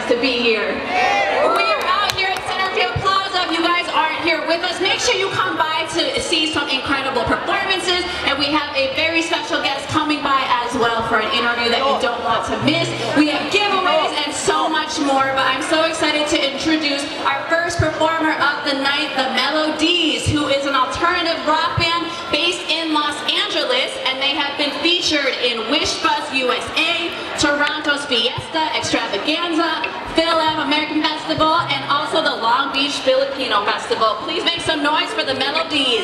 to be here. We are out here at Centerfield Plaza. If you guys aren't here with us, make sure you come by to see some incredible performances. And we have a very special guest coming by as well for an interview that you don't want to miss. We have giveaways and so much more, but I'm so excited to introduce our first performer of the night, the Mellow Dees, who is an alternative rock band based in Los Angeles, and they have been featured in Wish Bus USA, Toronto's Fiesta Extravaganza, Filam American Festival, and also the Long Beach Filipino Festival. Please make some noise for the Mellowdees.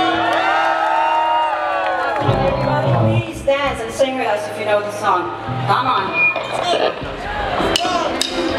Please dance and sing with us if you know the song. Come on.